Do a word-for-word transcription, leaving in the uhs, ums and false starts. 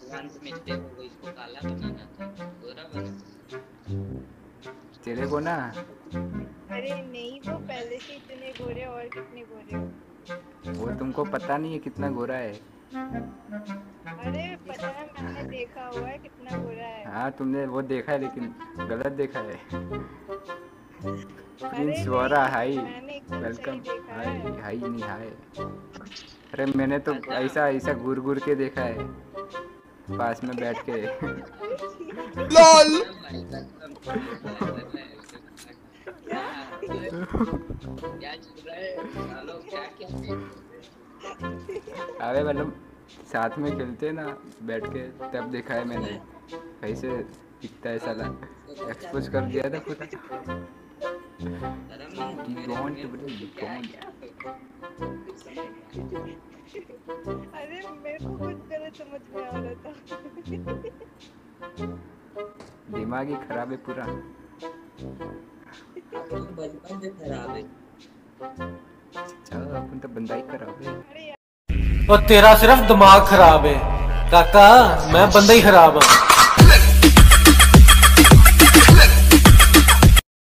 भगवान से मिलते हो इसको काला बनाना था, गोरा बना तेरे को ना। अरे नहीं, वो पहले से इतने गोरे, और कितने गोरे हो। वो तुमको पता नहीं है कितना गोरा है। अरे पता है, मैंने देखा हुआ है कितना गोरा है। हाँ तुमने वो देखा है लेकिन गलत देखा है। प्रिंस अरे वोरा नहीं, हाई, मैंने एकदम सही वेलकम। देखा हाई है। हाई नहीं हाय। अरे मैंने तो ऐसा ऐसा घूर घूर के देखा है पास में बैठ के। लॉल। क्या चल रहा है? हेलो, क्या क्या अरे मतलब साथ में खेलते ना बैठ के, तब देखा है मैंने कैसे दिखता है साला। एक्सपोज कर दिया था पूरा। डोंट डोंट अरे मेरे को कुछ गलत समझ में आ रहा था। दिमाग ही खराब है पूरा। बचपन से खराब है। चलो अपन तो बंदा ही खराब है। अरे और तेरा सिर्फ दिमाग खराब है काका, मैं बंदा ही खराब हूँ।